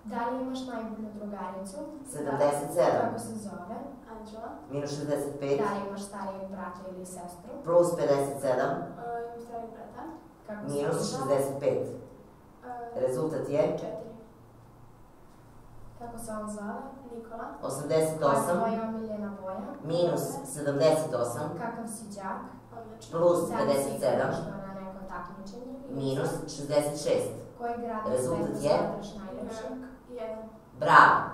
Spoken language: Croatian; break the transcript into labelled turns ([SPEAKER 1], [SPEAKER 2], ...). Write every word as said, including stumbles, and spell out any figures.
[SPEAKER 1] Da li imaš najbolju drugaricu?
[SPEAKER 2] sedamdeset sedam.
[SPEAKER 1] Kako se zove?
[SPEAKER 3] Anđela.
[SPEAKER 2] Minus šezdeset pet.
[SPEAKER 1] Da li imaš starijeg brata ili sestru?
[SPEAKER 2] Plus pedeset sedam.
[SPEAKER 3] Imam starijeg brata.
[SPEAKER 1] Kako se
[SPEAKER 2] Minus
[SPEAKER 1] zove?
[SPEAKER 2] šezdeset pet. Rezultat je?
[SPEAKER 3] četiri.
[SPEAKER 1] Kako se on zove?
[SPEAKER 3] Nikola.
[SPEAKER 2] osamdeset
[SPEAKER 1] Koja je
[SPEAKER 2] osam.
[SPEAKER 1] tvoja omiljena boja?
[SPEAKER 2] Minus sedamdeset osam.
[SPEAKER 1] Kakav si đak?
[SPEAKER 3] Odlično.
[SPEAKER 2] Plus
[SPEAKER 1] Da li si
[SPEAKER 2] pedeset sedam.
[SPEAKER 1] išla na neko takmičenje?
[SPEAKER 2] Minus šezdeset šest.
[SPEAKER 1] Koji grad na
[SPEAKER 2] Rezultat
[SPEAKER 1] svetu
[SPEAKER 2] je?
[SPEAKER 1] smatraš najljepšim?
[SPEAKER 3] Jedan.
[SPEAKER 2] Bravo!